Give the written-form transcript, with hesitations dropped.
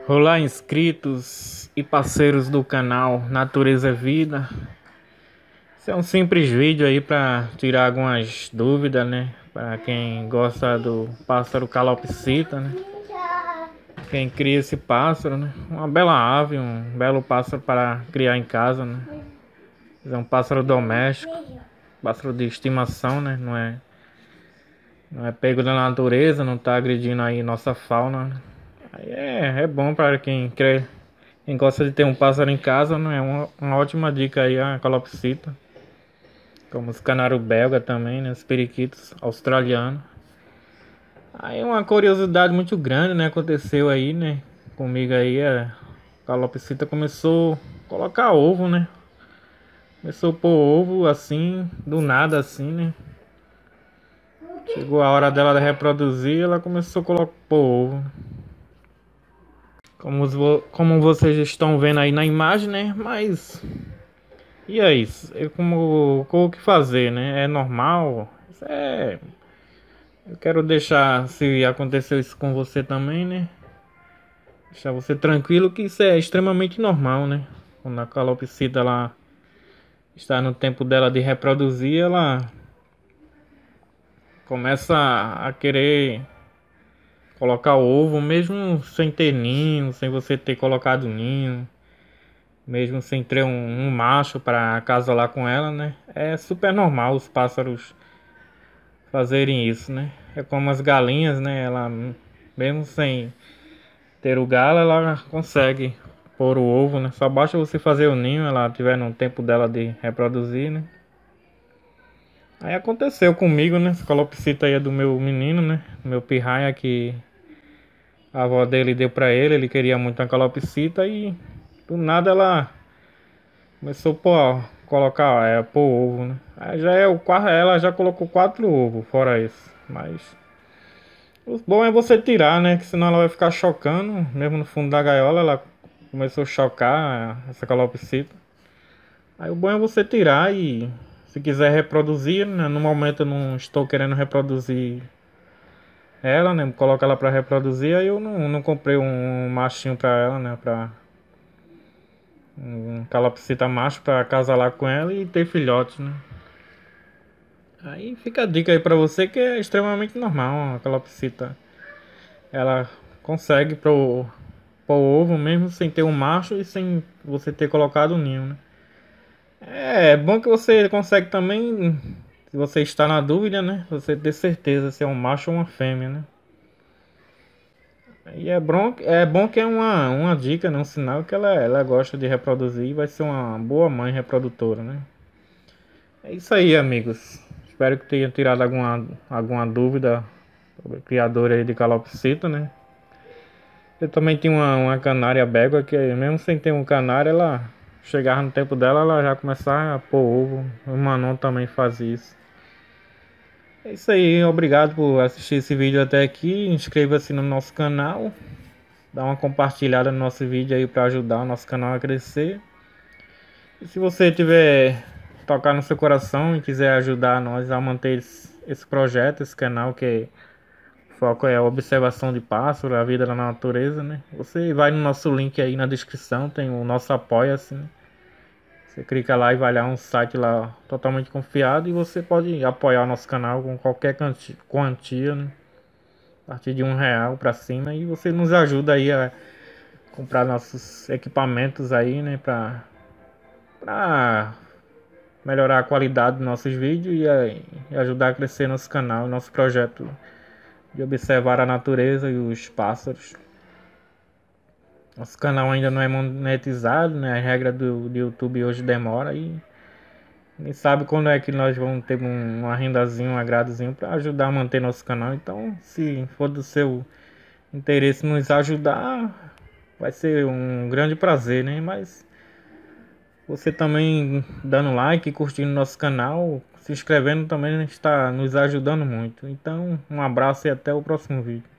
Olá, inscritos e parceiros do canal Natureza é Vida. Esse é um simples vídeo aí para tirar algumas dúvidas, né? Para quem gosta do pássaro calopsita, né? Quem cria esse pássaro, né? Uma bela ave, um belo pássaro para criar em casa, né? É um pássaro doméstico, pássaro de estimação, né? Não é pego da natureza, não tá agredindo aí nossa fauna, né? Aí é bom para quem gosta de ter um pássaro em casa, não é uma ótima dica aí a calopsita, como os canário belga também, né, os periquitos australianos. Aí uma curiosidade muito grande, né, aconteceu aí, né, comigo aí, a calopsita começou a colocar ovo, né, começou a pôr ovo assim, do nada assim, né, chegou a hora dela de reproduzir, ela começou a pôr ovo. Como vocês estão vendo aí na imagem, né, mas... E é isso. Como o que fazer, né? É normal. Eu quero deixar, se aconteceu isso com você também, né? Deixar você tranquilo que isso é extremamente normal, né? Quando a calopsita ela está no tempo dela de reproduzir, ela começa a querer colocar ovo, mesmo sem ter ninho, sem você ter colocado ninho, mesmo sem ter um macho para acasalar com ela, né? É super normal os pássaros fazerem isso, né? É como as galinhas, né? Ela, mesmo sem ter o galo, ela consegue pôr o ovo, né? Só basta você fazer o ninho, ela tiver no tempo dela de reproduzir, né? Aí aconteceu comigo, né? Essa calopsita aí é do meu menino, né? Meu pirraia que a avó dele deu pra ele queria muito uma calopsita e do nada ela começou colocar, pôr ovo, né? Aí já é o quarto, ela já colocou 4 ovos, fora isso, mas o bom é você tirar, né? Que senão ela vai ficar chocando. Mesmo no fundo da gaiola, ela começou a chocar essa calopsita. Aí o bom é você tirar e se quiser reproduzir, né? No momento eu não estou querendo reproduzir ela, né? Colocar ela para reproduzir. Aí eu não comprei um machinho para ela, né? Para um calopsita macho para acasalar com ela e ter filhotes, né? Aí fica a dica aí para você que é extremamente normal a calopsita. Ela consegue pro ovo mesmo sem ter um macho e sem você ter colocado o ninho, né? É bom que você consegue também, se você está na dúvida, né? Você ter certeza se é um macho ou uma fêmea, né? E é bom que é uma dica, né? Um sinal que ela gosta de reproduzir e vai ser uma boa mãe reprodutora, né? É isso aí, amigos. Espero que tenha tirado alguma dúvida sobre o criador aí de calopsita, né? Eu também tinha uma canária belga que mesmo sem ter um canário, ela chegava no tempo dela, ela já começava a pôr ovo. O Manon também faz isso. É isso aí, obrigado por assistir esse vídeo até aqui. Inscreva-se no nosso canal, dá uma compartilhada no nosso vídeo aí para ajudar o nosso canal a crescer. E se você tiver tocar no seu coração e quiser ajudar nós a manter esse projeto, esse canal que o foco é a observação de pássaro, a vida na natureza, né? Você vai no nosso link aí na descrição, tem o nosso apoia-se, né? Você clica lá e vai lá um site lá totalmente confiado e você pode apoiar o nosso canal com qualquer quantia, né? A partir de R$ 1 para cima e você nos ajuda aí a comprar nossos equipamentos aí, né? Pra melhorar a qualidade dos nossos vídeos e ajudar a crescer nosso canal, nosso projeto de observar a natureza e os pássaros. Nosso canal ainda não é monetizado, né? A regra do YouTube hoje demora e nem sabe quando é que nós vamos ter uma rendazinha, um agradozinho para ajudar a manter nosso canal. Então, se for do seu interesse nos ajudar, vai ser um grande prazer, né? Mas você também dando like, curtindo nosso canal, se inscrevendo também está nos ajudando muito. Então, um abraço e até o próximo vídeo.